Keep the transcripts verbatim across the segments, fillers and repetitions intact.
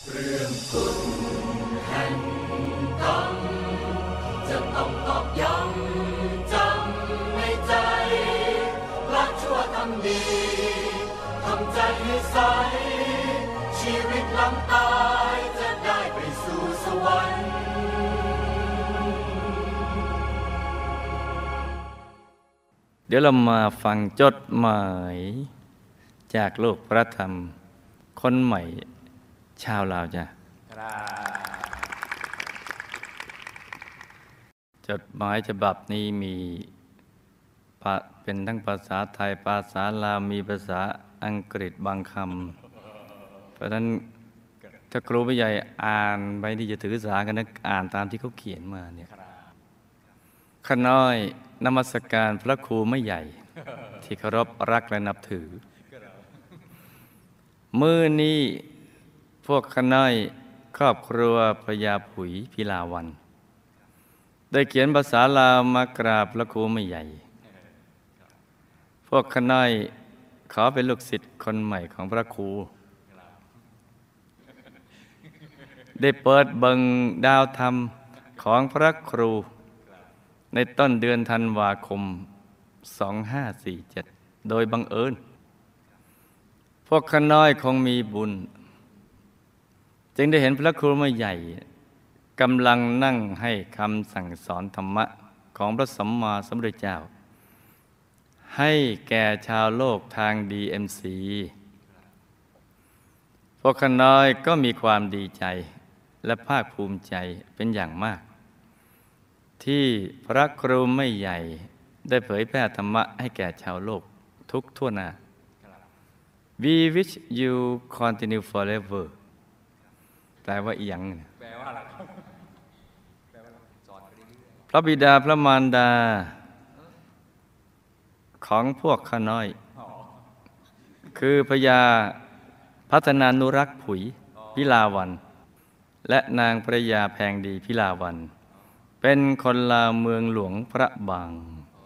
เรื่องกฎแห่งกรรมจะต้องตอกย้ำจำในใจละชั่วทำดีทำใจให้ใสชีวิตหลังตายจะได้ไปสู่สวรรค์เดี๋ยวเรามาฟังจดหมายจากโลกพระธรรมคนใหม่ชาวลาวจ้ะจดหมายฉบับนี้มีเป็นทั้งภาษาไทยภาษาลาวมีภาษาอังกฤษบางคำเพราะฉะนั้นถ้าครูผู้ใหญ่อ่านไปที่จะถือสากันนะอ่านตามที่เขาเขียนมาเนี่ยข้าน้อยนมัสการพระครูไม่ใหญ่ที่เคารพรักและนับถือมื้อนี้พวกข้าน้อยครอบครัวพญาผุยพิลาวันได้เขียนภาษาลาวมากราบพระครูไม่ใหญ่พวกข้าน้อยขอเป็นลูกศิษย์คนใหม่ของพระครูได้เปิดเบิ่งดาวธรรมของพระครูในต้นเดือนธันวาคมสองห้าสี่เจ็ดโดยบังเอิญพวกข้าน้อยคงมีบุญจึงได้เห็นพระครูไม่ใหญ่กำลังนั่งให้คำสั่งสอนธรรมะของพระสัมมาสัมพุทธเจ้าให้แก่ชาวโลกทาง ดี เอ็ม ซี พวกข้าน้อยก็มีความดีใจและภาคภูมิใจเป็นอย่างมากที่พระครูไม่ใหญ่ได้เผยแพร่ธรรมะให้แก่ชาวโลกทุกทั่วหน้า We wish you continue forever แปลว่าอีหยังแปลว่าอะไรครับพระบิดาพระมารดาของพวกข้าน้อยคือพญาพัฒนานุรักษ์ผุยพิลาวันและนางพระยาแพงดีพิลาวันเป็นคนลาวเมืองหลวงพระบาง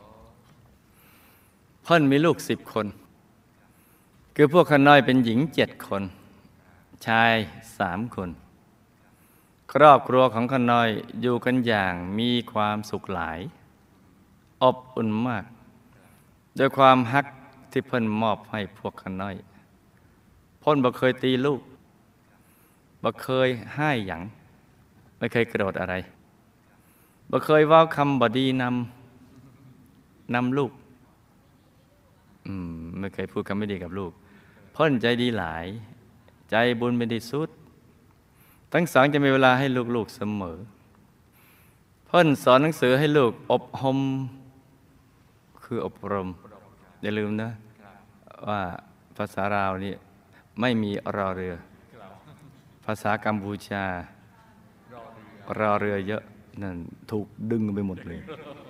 เพิ่นมีลูกสิบคนคือพวกข้าน้อยเป็นหญิงเจ็ดคนชายสามคนครอบครัวของข้าน้อยอยู่กันอย่างมีความสุขหลายอบอุ่นมากโดยความฮักที่เพิ่นมอบให้พวกข้าน้อยเพิ่นบ่เคยตีลูกบ่เคยให้หยังไม่เคยโกรธอะไรบ่เคยเว้าคำบ่ดีนำนำลูกอืมไม่เคยพูดคำไม่ดีกับลูกเพิ่นใจดีหลายใจบุญเป็นที่สุดทั้งสองจะมีเวลาให้ลูกๆเสมอเพิ่นสอนหนังสือให้ลูกอบรมคืออบรมอย่าลืมนะว่าภาษาลาวนี่ไม่มีรอเรือภาษากัมพูชารอเรือเยอะนั่นถูกดึงไปหมดเลย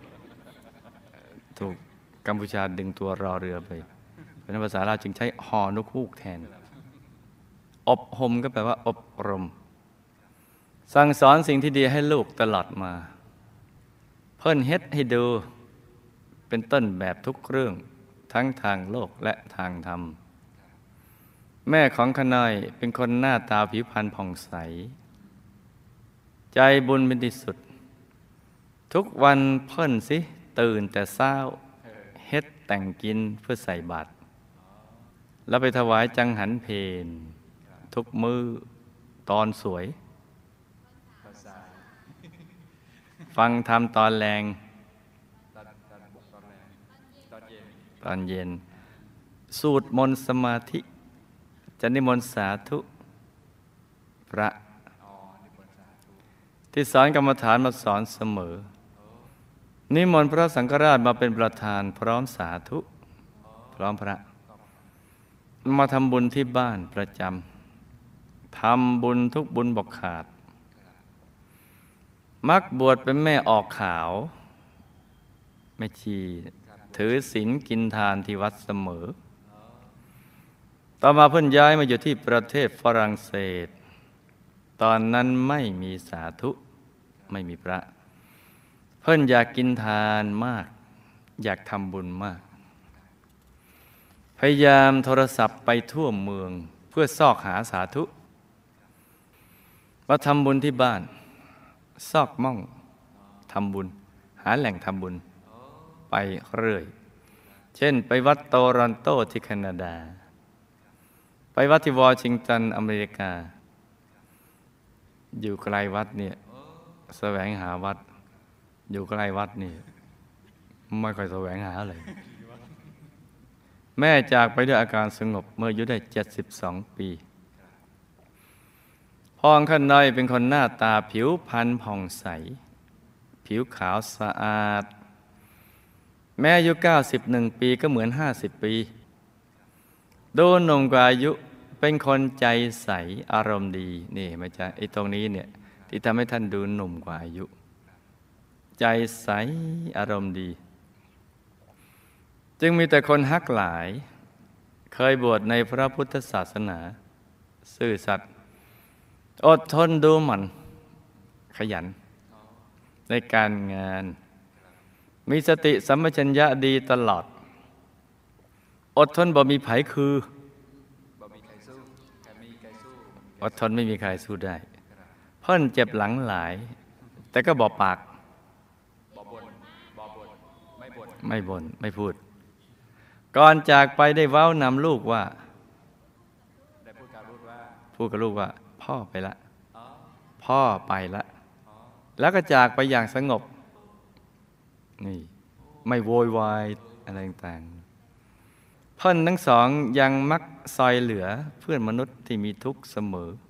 ถูกกัมพูชาดึงตัวรอเรือไปเพราะนั้นภาษาลาวจึงใช้ฮอนกฮูกแทนอบรมก็แปลว่าอบรมสั่งสอนสิ่งที่ดีให้ลูกตลอดมาเพิ่นเฮ็ดให้ดูเป็นต้นแบบทุกเรื่องทั้งทางโลกและทางธรรมแม่ของข้าน้อยเป็นคนหน้าตาผิวพรรณผ่องใสใจบุญเป็นที่สุดทุกวันเพิ่นสิตื่นแต่เช้าเฮ็ดแต่งกินเพื่อใส่บาตรแล้วไปถวายจังหันเพลทุกมื้อตอนสวยฟังธรรมตอนแรงตอนเย็นสูตรมนต์สมาธิจะนิมนต์สาธุพระที่สอนกรรมฐานมาสอนเสมอนิมนต์พระสังฆราชมาเป็นประธานพร้อมสาธุพร้อมพระมาทำบุญที่บ้านประจำทำบุญทุกบุญบอกขาดมักบวชเป็นแม่ออกขาวแม่ชีถือศีลกินทานที่วัดเสมอต่อมาเพิ่นย้ายมาอยู่ที่ประเทศฝรั่งเศสตอนนั้นไม่มีสาธุไม่มีพระเพิ่นอยากกินทานมากอยากทำบุญมาก พยายามโทรศัพท์ไปทั่วเมืองเพื่อซอกหาสาธุมาทำบุญที่บ้านซอกม่องทำบุญหาแหล่งทำบุญไปเรื่อยเช่นไปวัดโตรอนโตที่แคนาดาไปวัดที่วอชิงตันอเมริกาอยู่ไกลวัดเนี่ยแสวงหาวัดอยู่ใกล้วัดนี่ไม่ค่อยแสวงหาเลยแม่จากไปด้วยอาการสงบเมื่ออายุได้เจ็ดสิบสองปีพ่อของข้าน้อยเป็นคนหน้าตาผิวพรรณผ่องใสผิวขาวสะอาดแม่อายุเก้าสิบเอ็ดปีก็เหมือนห้าสิบปีดูหนุ่มกว่าอายุเป็นคนใจใสอารมณ์ดีนี่ไม่ใช่ไอ้ตรงนี้เนี่ยที่ทำให้ท่านดูหนุ่มกว่าอายุใจใสอารมณ์ดีจึงมีแต่คนฮักหลายเคยบวชในพระพุทธศาสนาซื่อสัตย์อดทนดูหมั่นขยันในการงานมีสติสัมปชัญญะดีตลอดอดทนบ่มีไผคืออดทนไม่มีใครสู้ได้เพิ่นเจ็บหลังหลายแต่ก็บอกปากไม่บ่นไม่พูดก่อนจากไปได้เว้านำลูกว่าพูดกับลูกว่าพ่อไปละพ่อไปละแล้วก็จากไปอย่างสงบนี่ไม่โวยวายอะไรต่างๆเพิ่นทั้งสองยังมักซอยเหลือเพื่อนมนุษย์ที่มีทุกข์เสมอ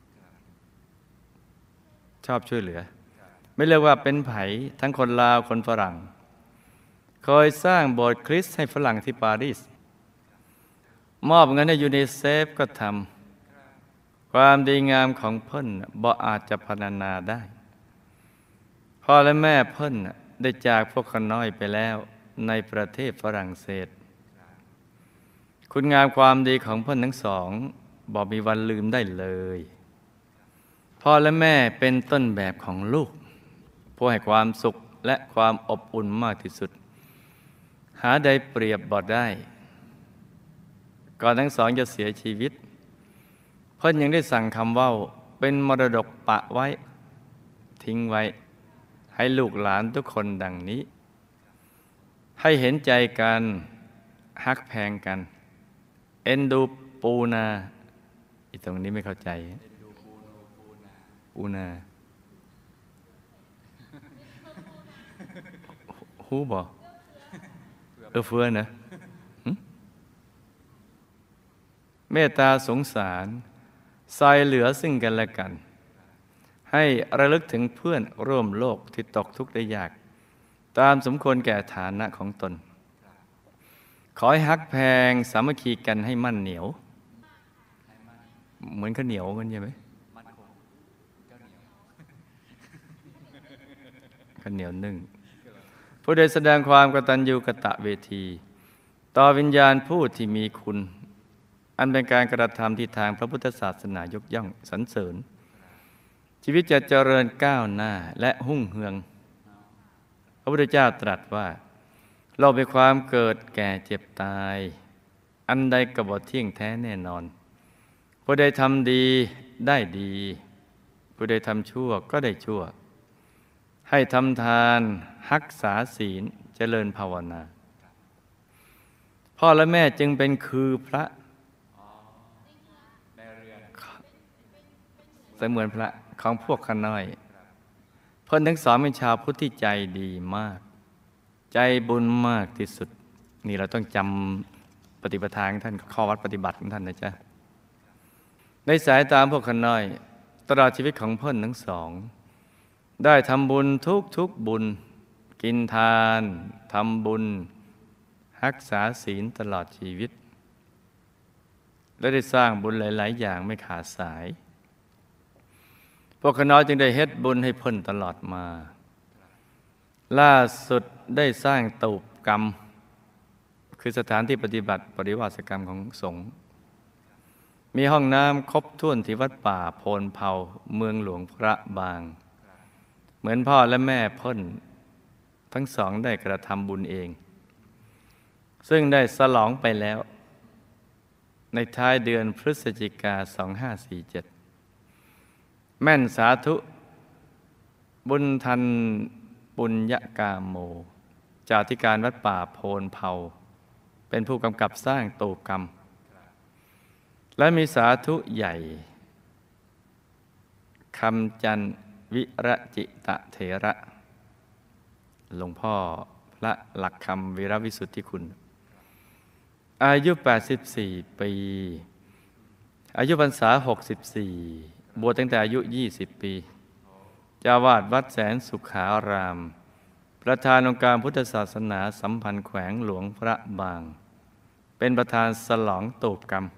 ชอบช่วยเหลือไม่เรียกว่าเป็นไผทั้งคนลาวคนฝรั่งเคยสร้างโบสถ์คริสต์ให้ฝรั่งที่ปารีสมอบเงินให้ยูนิเซฟก็ทำความดีงามของเพิ่นบ่อาจจะพรรณนาได้พ่อและแม่เพิ่นได้จากพวกเขาน้อยไปแล้วในประเทศฝรั่งเศสคุณงามความดีของเพิ่นทั้งสองบ่มีวันลืมได้เลยพ่อและแม่เป็นต้นแบบของลูกผู้ให้ความสุขและความอบอุ่นมากที่สุดหาได้เปรียบบ่ได้ก่อนทั้งสองจะเสียชีวิตเพิ่นยังได้สั่งคำเว้าเป็นมรดกปะไว้ทิ้งไว้ให้ลูกหลานทุกคนดังนี้ให้เห็นใจกันฮักแพงกันเอ็นดูปูนาอีตรงนี้ไม่เข้าใจปูนาฮู้บ่เออเฟื่อนะเมตตาสงสารใส่เหลือซึ่งกันและกันให้ระลึกถึงเพื่อนร่วมโลกที่ตกทุกข์ได้ยากตามสมควรแก่ฐานะของตนขอให้ฮักแพงสามัคคีกันให้มั่นเหนียวเหมือนข้าวเหนียวกันใช่ไหมข้าวเหนียวนึ่งผู้ใดแสดงความกตัญญูกตเวทีต่อวิญญาณผู้ที่มีคุณอันเป็นการกระทำที่ทางพระพุทธศาสนายกย่องสรรเสริญชีวิตจะเจริญก้าวหน้าและหุ่งเฮืองพระพุทธเจ้าตรัสว่าเราเป็นความเกิดแก่เจ็บตายอันใดก็บ่เที่ยงแท้แน่นอนผู้ใดทำดีได้ดีผู้ใดทำชั่วก็ได้ชั่วให้ทำทานรักษาศีลเจริญภาวนาพ่อและแม่จึงเป็นคือพระเสมือนพระของพวกข้าน้อยเพิ่นทั้งสองเป็นชาวพุทธที่ใจดีมากใจบุญมากที่สุดนี่เราต้องจำปฏิปทาของท่านข้อวัดปฏิบัติของท่านนะจ๊ะในสายตาพวกข้าน้อยตลอดชีวิตของเพิ่นทั้งสองได้ทำบุญทุกทุกบุญกินทานทำบุญรักษาศีลตลอดชีวิตและได้สร้างบุญหลายๆอย่างไม่ขาดสายพวกข้าน้อยจึงได้เฮ็ดบุญให้เพิ่นตลอดมาล่าสุดได้สร้างตูปกรรมคือสถานที่ปฏิบัติปริวาสกรรมของสงฆ์มีห้องน้ำครบถ้วนที่วัดป่าโพนเผาเมืองหลวงพระบางเหมือนพ่อและแม่เพิ่นทั้งสองได้กระทำบุญเองซึ่งได้สลองไปแล้วในท้ายเดือนพฤศจิกาสองห้าสี่เจ็ดแม่นสาธุบุญทันปุญญกาโมเจ้าธิการวัดป่าโพนเผาเป็นผู้กำกับสร้างตูปกรรมและมีสาธุใหญ่คำจันวิรจิตะเถระหลวงพ่อพระหลักคำวีรวิสุทธิคุณอายุแปดสิบสี่ปีอายุพรรษาหกสิบสี่บวชตั้งแต่อายุยี่สิบปีเจ้าวาดวัดแสนสุขาราม ประธานองค์การพุทธศาสนาสัมพันธ์แขวงหลวงพระบางเป็นประธานสลองตูปกรรม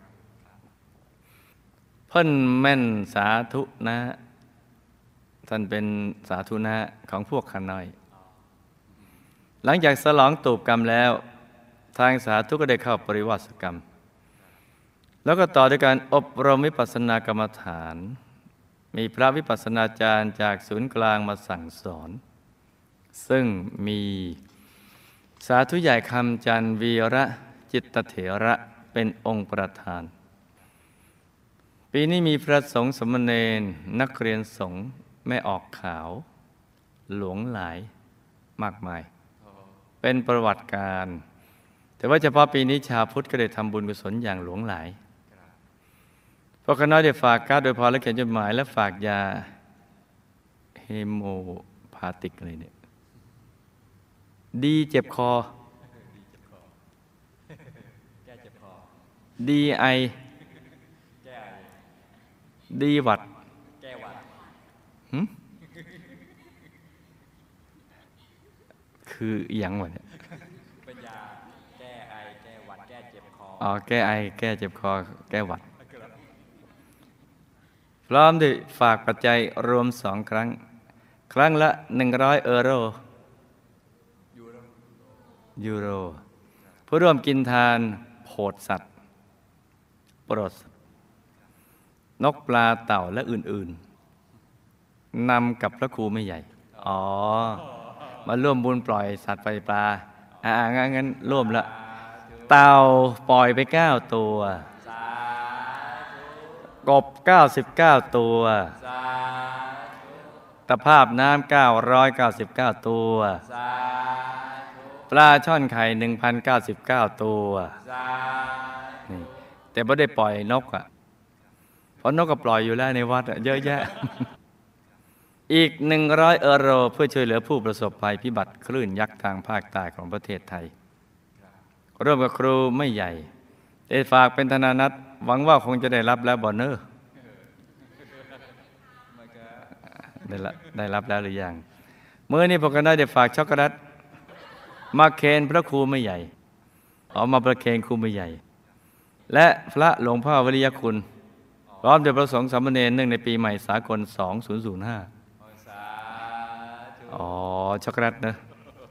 เพิ่นแม่นสาธุนะท่านเป็นสาธุนะของพวกขน้อยหลังจากสลองตูปกรรมแล้วทางสาธุก็ได้เข้าปริวาสกรรมแล้วก็ต่อด้วยการอบรมวิปัสสนากรรมฐานมีพระวิปัสสนาจารย์จากศูนย์กลางมาสั่งสอนซึ่งมีสาธุใหญ่คำจันวีระจิตเถระเป็นองค์ประธานปีนี้มีพระสงฆ์สมณเณรนักเรียนสงฆ์แม่ออกขาวหลวงหลายมากมายเป็นประวัติการแต่ว่าเฉพาะปีนี้ชาวพุทธก็ได้ทำบุญกุศลอย่างหลวงหลายพวกคณะได้ฝากการ์ดโดยพอและเขียนจดหมายและฝากยาเฮโมพาติกอะไรเนี่ยดีเจ็บคอดีไอดีหวัดแก้หวัดคืออย่างวะเนี่ยเป็นยาแก้ไอแก้หวัดแก้เจ็บคออ๋อแก้ไอแก้เจ็บคอแก้หวัดพร้อมด้วยฝากปัจจัยรวมสองครั้งครั้งละหนึ่งร้อยเอโรยูโรเพื่อร่วมกินทานโพดสัตว์โปรดนกปลาเต่าและอื่นๆนำกับพระครูไม่ใหญ่อ๋อมาร่วมบุญปล่อยสัตว์ไปปลาอ่างั้นงั้นร่วมละเต่าปล่อยไปเก้าตัวกบเก้าสิบเก้าตัวตะภาพน้ำเก้าร้อยเก้าสิบเก้าตัวปลาช่อนไข่หนึ่งพันเก้าสิบเก้าตัวนี่แต่ไม่ได้ปล่อยนกอ่ะเพราะนกก็ปล่อยอยู่แล้วในวัดเยอะแยะ อีกหนึ่งร้อยเอโรเพื่อช่วยเหลือผู้ประสบภัยพิบัติคลื่นยักษ์ทางภาคใต้ของประเทศไทยร่วมกับครูไม่ใหญ่ได้ฝากเป็นธนานัตหวังว่าคงจะได้รับแล้วบอนเนอร์ได้ละได้รับแล้วหรือยังเมื่อนี้พวกกันได้ฝากช็อกโกแลตมาเคนพระครูไม่ใหญ่ออกมาประเคนครูไม่ใหญ่และพระหลวงพ่อวริยคุณพร้อมด้วยพระสงฆ์สามเณรเนื่องในปีใหม่สากลสองพันห้าอ๋อช็อกโกแลตนะ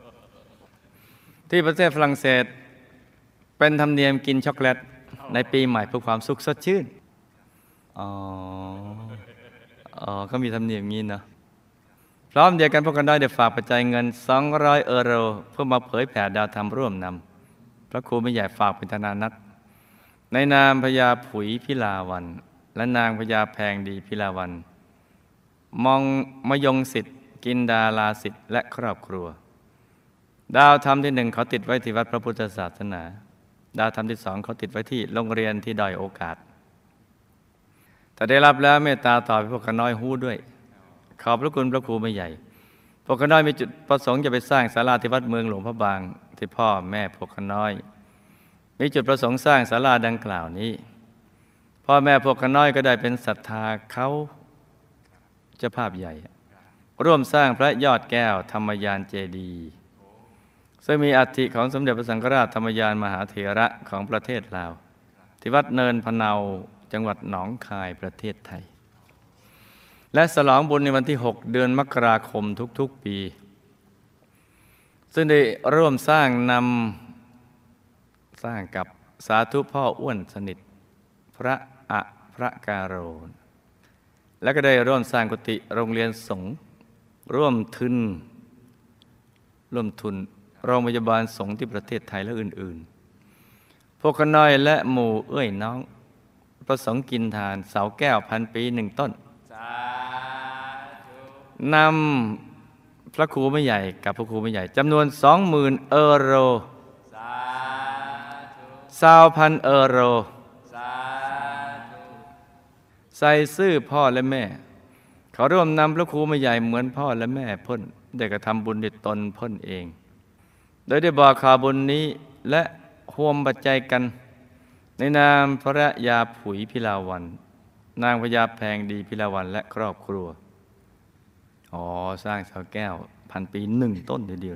ที่ประเทศฝรั่งเศสเป็นธรรมเนียมกินช็อกโกแลตในปีใหม่เพื่อความสุขสดชื่นอ๋ออ๋อเขามีธรรมเนียมงี้เนาะพร้อมเดียวกันพวกกันได้เดี๋ยวฝากปัจจัยเงินสองร้อยเอโรเพื่อมาเผยแผ่ดาวธรรมร่วมนำพระครูไม่ใหญ่ฝากเป็นธนานัตในนามพญาผุยพิลาวันและนางพญาแพงดีพิลาวันมองมยงสิทธิ์กินดาลาสิทธิ์และครอบครัวดาวธรรมที่หนึ่งเขาติดไว้ที่วัดพระพุทธศาสนาดาวธรรมที่สองเขาติดไว้ที่โรงเรียนที่ด้อยโอกาสแต่ได้รับแล้วเมตตาต่อพวกขน้อยฮู้ด้วยขอบพระคุณพระครูไม่ใหญ่พวกขน้อยมีจุดประสงค์จะไปสร้างศาลาที่วัดเมืองหลวงพระบางที่พ่อแม่พวกขน้อยมีจุดประสงค์สร้างศาลาดังกล่าวนี้พ่อแม่พวกขน้อยก็ได้เป็นศรัทธาเขาเจ้าภาพใหญ่ร่วมสร้างพระยอดแก้วธรรมยานเจดีย์ซึ่งมีอัฐิของสมเด็จพระสังฆราชธรรมยานมหาเถระของประเทศลาวที่วัดเนินพะเนาจังหวัดหนองคายประเทศไทยและฉลองบุญในวันที่หกเดือนมกราคมทุกๆปีซึ่งได้ร่วมสร้างนำสร้างกับสาธุพ่ออ้วนสนิทพระอะพระการโรและก็ได้ร่วมสร้างกุฏิโรงเรียนสงฆ์ร่วมทุนร่วมทุนโรงพยาบาลสงฆ์ที่ประเทศไทยและอื่นๆพวกขน้อยและหมู่เอ้ยน้องประสงค์กินทานเสาแก้วพันปีหนึ่งต้นนำพระครูไม่ใหญ่กับพระครูไม่ใหญ่จำนวนสองหมื่นเออโรสาธุสาวพันเออโรสาธุใส่ซื่อพ่อและแม่เขาร่วมนำพระครูไม่ใหญ่เหมือนพ่อและแม่พ้นได้กระทำบุญด้วยตนพ้นเองโดยได้บอกข่าวบุญนี้และร่วมปัจจัยกันในนามพระยาผุยพิลาวันนางพญาแพงดีพิลาวันและครอบครัวอ๋อสร้างเสาแก้วพันปีหนึ่งต้นเดียว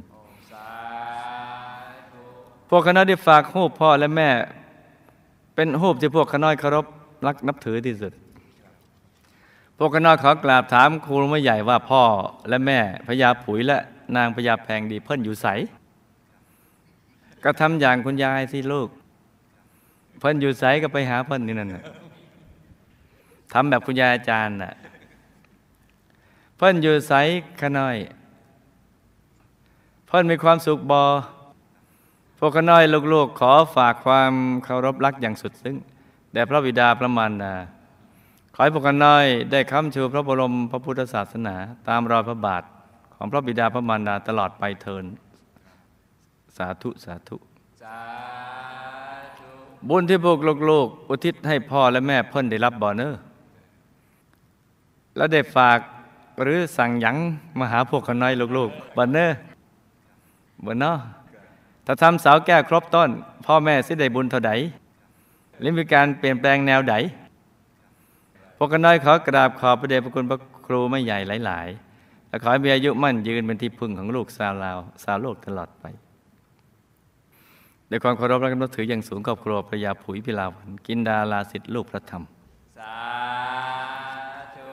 พวกคณะได้ฝากรูปพ่อและแม่เป็นรูปที่พวกคณะเคารพรักนับถือที่สุดพวกคณะขอกราบถามครูไม่ใหญ่ว่าพ่อและแม่พญาผุยและนางพญาแพงดีเพิ่นอยู่ไสก็ทำอย่างคุณยายสิลูกเพิ่นอยู่ไสก็ไปหาเพิ่นนี่นั่นน่ะทำแบบคุณยายอาจารย์น่ะเพิ่นอยู่ไสขน้อยเพิ่นมีความสุขบ่พวกขน้อยลูกๆขอฝากความเคารพรักอย่างสุดซึ้งแด่พระบิดาพระมารดาขอให้พวกขน้อยได้ค้ำชูพระบรมพระพุทธศาสนาตามรอยพระบาทของพระบิดาพระมารดาตลอดไปเทินสาธุสาธุบุญที่พวกลูกๆอุทิศให้พ่อและแม่เพิ่นได้รับบ่เนอแล้วได้ฝากหรือสั่งหยังมาหาพวกขน้อยลูกๆบ่เนอบ่เนาะถ้าทำเสาแก้วครบต้นพ่อแม่สิได้บุญเท่าใดหรือมีการเปลี่ยนแปลงแนวใดพวกขน้อยขอกราบขอบพระเดชพระคุณพระครูไม่ใหญ่หลายๆและขอให้มีอายุมั่นยืนเป็นที่พึ่งของลูกชาวลาวชาวโลกตลอดไปด้วยความเคารพและนับถืออย่างสูงครอบครัวพระยาผุยพิลาวันกินดาลาสิทธิลูกพระธรรมสาธุ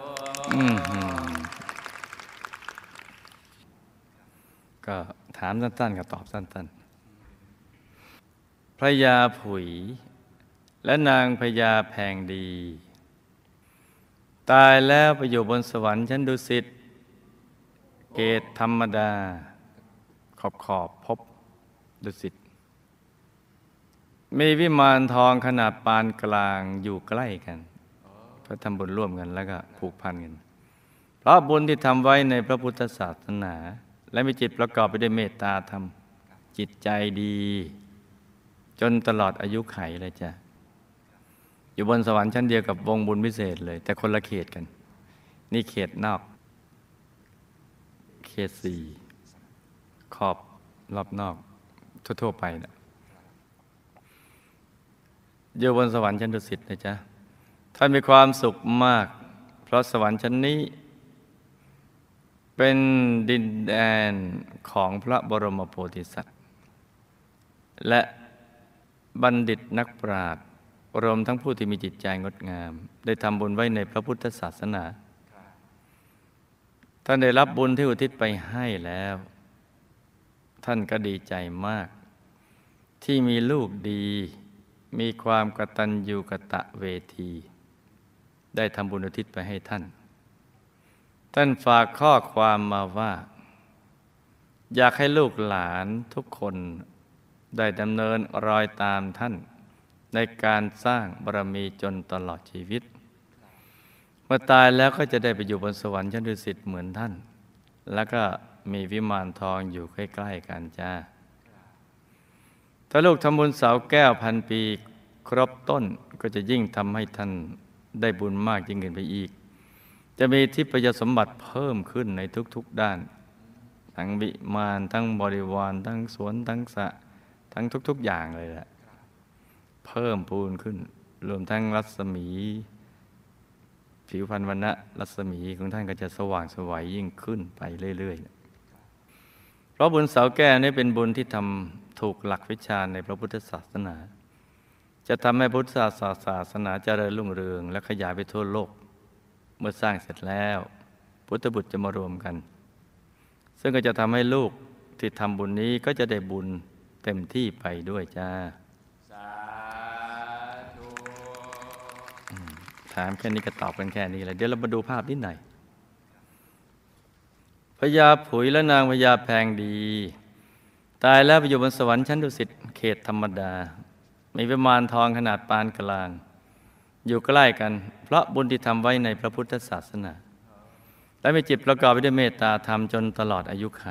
ก็ถามสั้นๆกับตอบสั้นๆพระยาผุยและนางพญาแพงดีตายแล้วไปอยู่บนสวรรค์ชั้นดุสิตเกตธรรมดาขอบขอบพบดุสิตมีวิมานทองขนาดปานกลางอยู่ใกล้กันเพราะทำบุญร่วมกันแล้วก็ผูกพันกันเพราะบุญที่ทำไว้ในพระพุทธศาสนาและมีจิตประกอบไปด้วยเมตตาธรรมจิตใจดีจนตลอดอายุไขเลยจ้ะอยู่บนสวรรค์ชั้นเดียวกับวงบุญพิเศษเลยแต่คนละเขตกันนี่เขตนอกเขตสี่ขอบรอบนอกทั่วๆไปนะอยู่บนสวรรค์ชั้นดุสิตนะจ๊ะท่านมีความสุขมากเพราะสวรรค์ชั้นนี้เป็นดินแดนของพระบรมโพธิสัตว์และบัณฑิตนักปราชญ์รวมทั้งผู้ที่มีจิตใจงดงามได้ทำบุญไว้ในพระพุทธศาสนาท่านได้รับบุญที่อุทิศไปให้แล้วท่านก็ดีใจมากที่มีลูกดีมีความกตัญญูกตเวทีได้ทำบุญอุทิศไปให้ท่านท่านฝากข้อความมาว่าอยากให้ลูกหลานทุกคนได้ดำเนินรอยตามท่านในการสร้างบารมีจนตลอดชีวิตเมื่อตายแล้วก็จะได้ไปอยู่บนสวรรค์ชั้นดุสิตเหมือนท่านแล้วก็มีวิมานทองอยู่ใกล้ๆกันจ้าถ้าลูกทำบุญเสาแก้วพันปีครบต้นก็จะยิ่งทำให้ท่านได้บุญมากยิ่งขึ้นไปอีกจะมีทิพยสมบัติเพิ่มขึ้นในทุกๆด้านทั้งวิมานทั้งบริวารทั้งสวนทั้งสระทั้งทุกๆอย่างเลยแหละเพิ่มพูนขึ้นรวมทั้งรัศมีผิวพรรณวรรณะรัศมีของท่านก็จะสว่างไสวยิ่งขึ้นไปเรื่อยๆเพราะบุญเสาแก้วนี้เป็นบุญที่ทำถูกหลักวิชาในพระพุทธศาสนาจะทำให้พุทธศาสนาเจริญรุ่งเรืองและขยายไปทั่วโลกเมื่อสร้างเสร็จแล้วพุทธบุตรจะมารวมกันซึ่งก็จะทำให้ลูกที่ทำบุญนี้ก็จะได้บุญเต็มที่ไปด้วยจ้าสาธุถามแค่นี้ก็ตอบกันแค่นี้แหละเดี๋ยวเรามาดูภาพนิดหน่อยพญาผุยและนางพญาแพงดีตายแล้วไปอยู่บนสวรรค์ชั้นดุสิตเขตธรรมดามีวิมานทองขนาดปานกลางอยู่ใกล้กันเพราะบุญที่ทำไว้ในพระพุทธศาสนาและมีจิตประกอบไปด้วยเมตตาธรรมจนตลอดอายุไข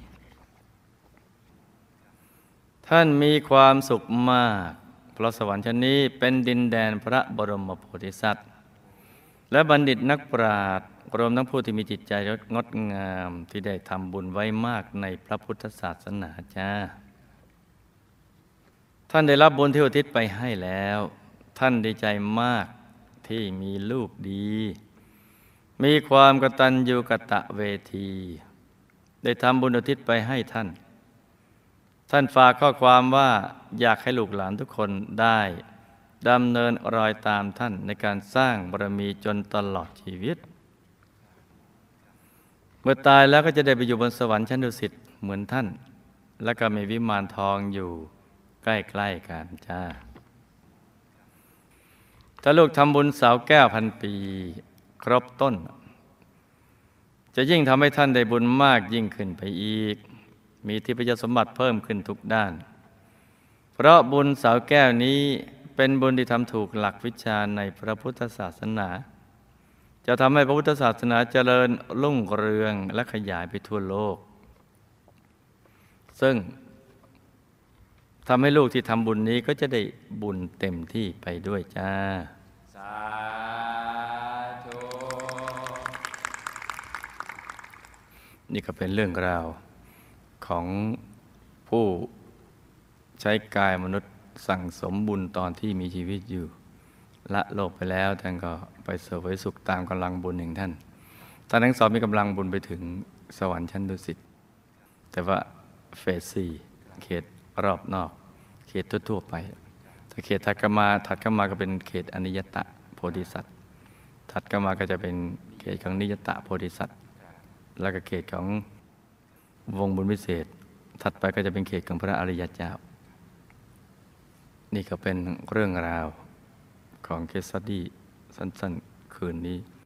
ท่านมีความสุขมากเพราะสวรรค์ชั้นนี้เป็นดินแดนพระบรมโพธิสัตว์และบัณฑิตนักปราชญ์รวมทั้งผู้ที่มีจิตใจงดงามที่ได้ทำบุญไว้มากในพระพุทธศาสนาจ้าท่านได้รับบุญที่อุทิศไปให้แล้วท่านดีใจมากที่มีลูกดีมีความกตัญญูกตเวทีได้ทำบุญอุทิศไปให้ท่านท่านฝากข้อความว่าอยากให้ลูกหลานทุกคนได้ดำเนินรอยตามท่านในการสร้างบารมีจนตลอดชีวิตเมื่อตายแล้วก็จะได้ไปอยู่บนสวรรค์ชั้นดุสิตเหมือนท่านและก็มีวิมานทองอยู่ใกล้ๆกันจ้าถ้าลูกทำบุญเสาแก้วพันปีครบต้นจะยิ่งทำให้ท่านได้บุญมากยิ่งขึ้นไปอีกมีทิพยสมบัติเพิ่มขึ้นทุกด้านเพราะบุญเสาแก้วนี้เป็นบุญที่ทำถูกหลักวิชาในพระพุทธศาสนาจะทำให้พระพุทธศาสนาเจริญรุ่งเรืองและขยายไปทั่วโลกซึ่งทำให้ลูกที่ทำบุญนี้ก็จะได้บุญเต็มที่ไปด้วยจ้าสาธุนี่ก็เป็นเรื่องราวของผู้ใช้กายมนุษย์สั่งสมบุญตอนที่มีชีวิตอยู่ละโลกไปแล้วท่านก็ไปเสวยสุขตามกำลังบุญแห่งท่านท่านทั้งสองมีกำลังบุญไปถึงสวรรค์ชั้นดุสิตแต่ว่าเฟสสี่เขตรอบนอกเขตทั่วๆไปถ้าเขตถัดกันมาถัดกันมาก็เป็นเขตอนิยตะโพธิสัตว์ถัดกันมาก็จะเป็นเขตของนิยตะโพธิสัตว์แล้วก็เขตของวงบุญวิเศษถัดไปก็จะเป็นเขตของพระอริยเจ้านี่ก็เป็นเรื่องราวของเคสสตี้สั้นๆคืนนี้